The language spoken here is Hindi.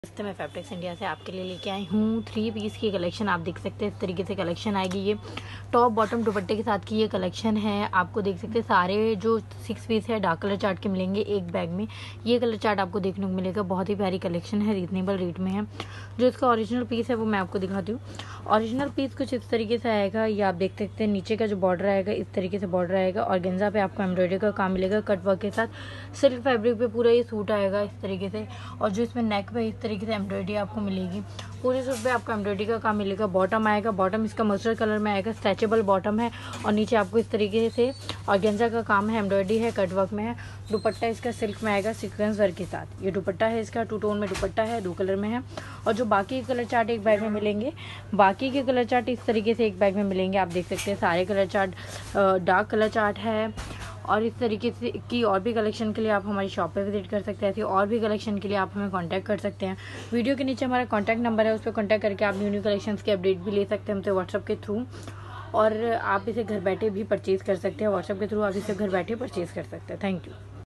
नमस्ते, मैं फैब्रिक्स इंडिया से आपके लिए लेके आई हूँ 3 पीस की कलेक्शन। आप देख सकते हैं इस तरीके से कलेक्शन आएगी। ये टॉप बॉटम दुपट्टे के साथ की ये कलेक्शन है। आपको देख सकते हैं सारे जो 6 पीस है डार्क कलर चार्ट के मिलेंगे एक बैग में। ये कलर चार्ट आपको देखने को मिलेगा। बहुत ही प्यारी कलेक्शन है, रीजनेबल रेट में है। जो इसका ओरिजिनल पीस है वो मैं आपको दिखाती हूँ। ओरिजिनल पीस कुछ इस तरीके से आएगा। ये आप देख सकते हैं नीचे का जो बॉर्डर आएगा इस तरीके से बॉर्डर आएगा। और गेंजा पे आपको एम्ब्रॉयडरी का काम मिलेगा कट वर्क के साथ। सिल्क फैब्रिक पे पूरा ये सूट आएगा इस तरीके से। और जो इसमें नेक पे इस तरीके से एम्ब्रॉयडरी आपको मिलेगी। पूरे सूट पे आपको एम्ब्रॉयडरी का काम मिलेगा। बॉटम आएगा, बॉटम इसका मस्टर्ड कलर में आएगा, स्ट्रेचेबल बॉटम है। और नीचे आपको इस तरीके से ऑर्गेन्जा का काम है, एम्ब्रॉयडरी है, कट वर्क में है। दुपट्टा इसका सिल्क में आएगा सीक्वेंस वर्क के साथ। ये दुपट्टा है इसका, 2 टोन में दुपट्टा है, 2 कलर में है। और जो बाकी के कलर चार्ट एक बैग में मिलेंगे, बाकी के कलर चार्ट इस तरीके से एक बैग में मिलेंगे। आप देख सकते हैं सारे colour chart dark colour chart है। और इस तरीके से की और भी कलेक्शन के लिए आप हमारी शॉप पे विजिट कर सकते हैं। ऐसी और भी कलेक्शन के लिए आप हमें कांटेक्ट कर सकते हैं। वीडियो के नीचे हमारा कांटेक्ट नंबर है, उस पर कांटेक्ट करके आप न्यू न्यू कलेक्शंस के अपडेट भी ले सकते हैं हमसे व्हाट्सएप के थ्रू। और आप इसे घर बैठे भी परचेज़ कर सकते हैं। व्हाट्सएप के थ्रू आप इसे घर बैठे परचेज़ कर सकते हैं। Thank you.